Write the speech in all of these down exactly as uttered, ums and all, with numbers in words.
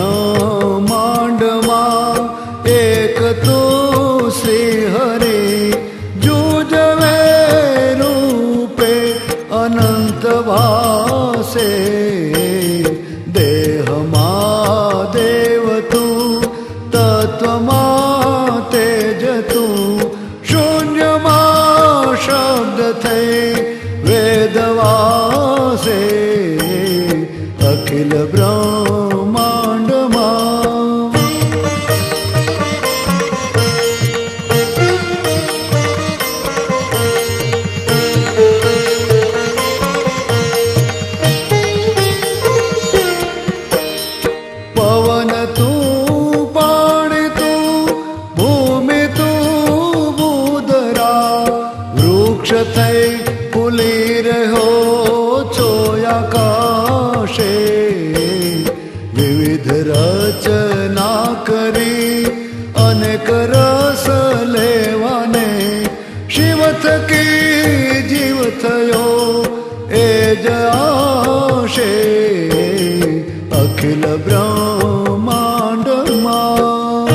ब्रह्मांडમાં એક તો શ્રી હરે જુજવે રૂપે અનંત વાસે દેહમાં દેવ તું તત્વમાં તેજ તું શૂન્યમાં શબ્દ થઈ વેદવાસે અખિલ બ્રહ્માંડમાં પવન તું પાણી તું ભૂમિ તું બુધરા વૃક્ષ થઈ ફૂલી રહ્યો છો આકાશે વિવિધ રચના કરી અનેક રસ લેવાને શિવ થકી જીવ થયો એ જ આશે અખિલ બ્રહ્માંડમાં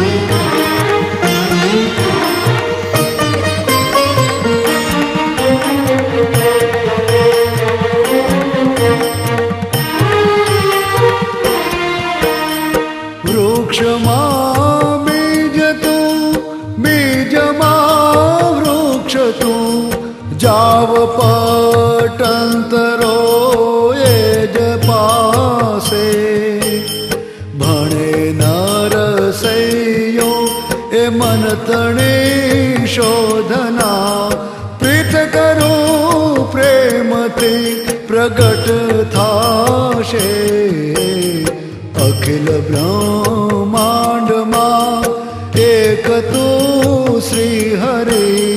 વૃક્ષમાં બીજ તું બીજમાં વૃક્ષ તું જાવ પટંતરો એ જ પાસે ભણે નરસૈયો એ મન તણી શોધના પ્રીત કરું પ્રેમથી પ્રગટ થાશે અખિલ બ્રહ્માંડમાં એક તું શ્રી હરે